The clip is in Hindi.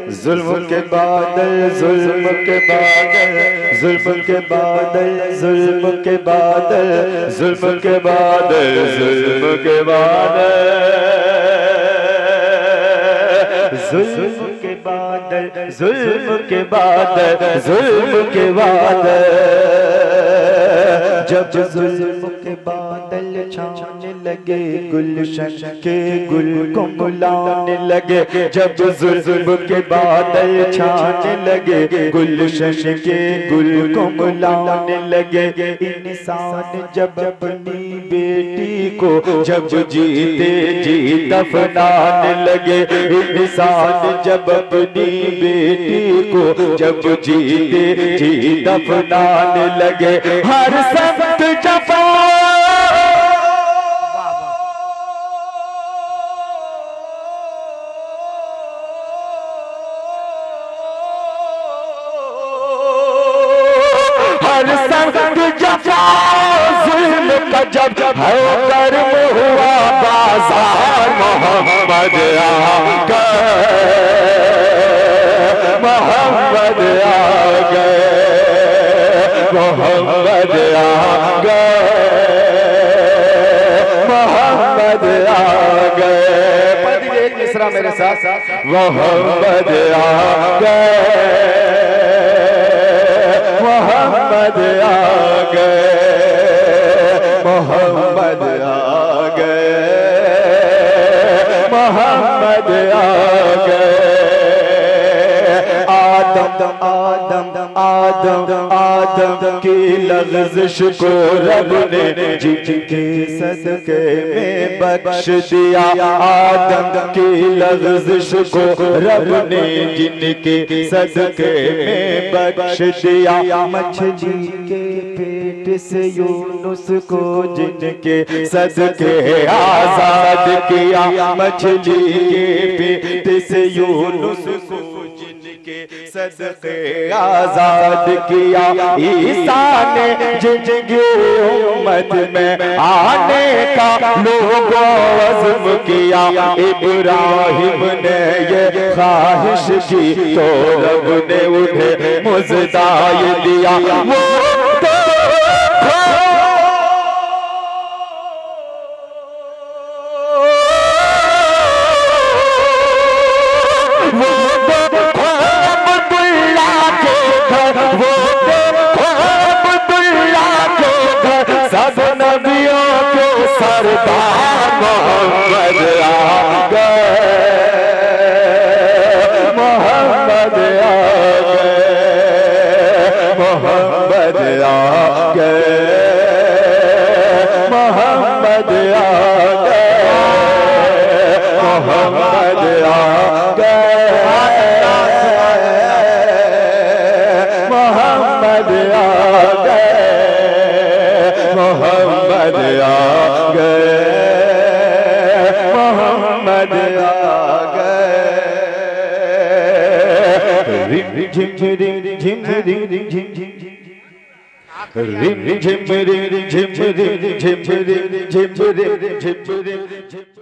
जुल्म के बादल, जुल्म के बादल, जुल्म के बादल, जुल्म के बादल, जुल्म के बादल, जुल्म के बादल, जुल्म के बादल, जुल्म के बादल, जुल्म के बादल, जब जुल्म के बादल छाने लगे, गुलशन के गुल को मुलाने लगे, जब जुल्म के बादल छाने लगे, गुलशन के गुल को मुलाने लगे, इंसान जब अपनी बेटी को जब जीते जी दफनाने लगे, इंसान जब अपनी बेटी को जब जीते जी दफनाने लगे, हर सख्त जफा जुल्म का जब है कर्म हुआ बाजार, मोहम्मद आ गए, मोहम्मद आ गए, मोहम्मद आ गए, मोहम्मद आ गए। पढ़ एक मिसरा मेरे साथ, मोहम्मद आ गए, मोहम्मद आ गए, मोहम्मद आ गए, मोहम्मद आ गए। आदम आदम आदम आदम की लग़ज़िश को रब ने जिनके सदक़े में बख्श दिया, आदम की लग़ज़िश को रब ने जिनके सदक़े में बख्श दिया, मछली के पेट से यूनुस को जिनके सदक़े आज़ाद किया, मछली के पेट से यूनुस को जिनके सदक़े आज़ाद किया, ईसा ने जिनकी उम्मत में आने का लोगों अज़्म किया, इब्राहिम ने ये ख्वाहिश की तो रब ने उन्हें मुज़दाए दिया, सरदार मोहम्मद आ गए, मोहम्मद आ गए, मोहम्मद आ गए, मोहम्मद आ गए, मोहम्मद आ गए, मोहम्मद आ गए, मोहम्मद आ गए, मोहम्मद आ गए। रिम झिम रिम झिम रिम झिम झिम रिम झिम रिम झिम रिम झिम रिम झिम रिम झिम रिम झिम